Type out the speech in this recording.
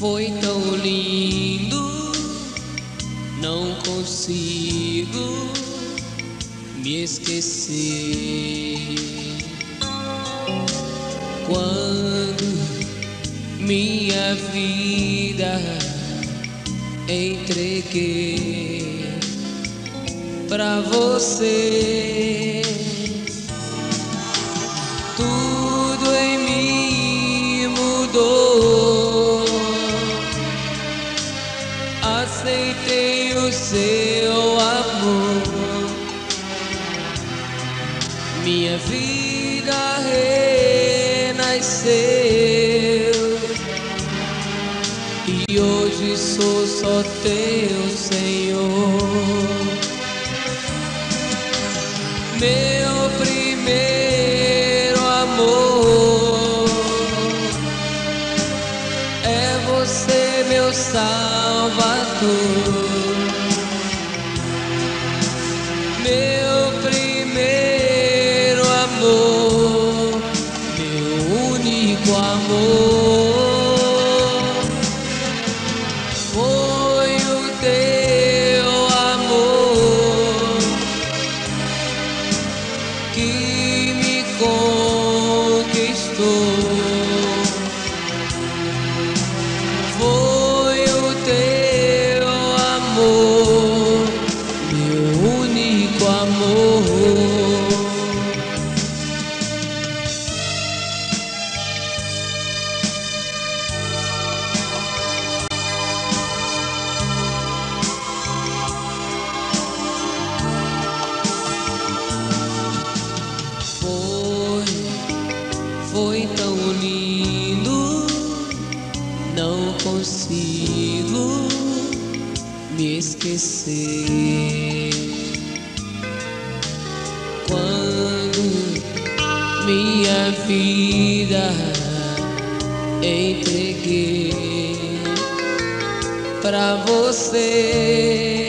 Foi tão lindo, não consigo me esquecer. Quando minha vida entreguei pra você, tudo em mim mudou. Aceitei o seu amor, minha vida renasceu e hoje sou só teu Senhor. Meu primeiro amor é você, meu Salvador. Meu primeiro amor, meu único amor, foi o teu amor que me conquistou. Foi o teu amor, meu único amor. Foi tão lindo, não consigo me esquecer. Quando minha vida entreguei pra você,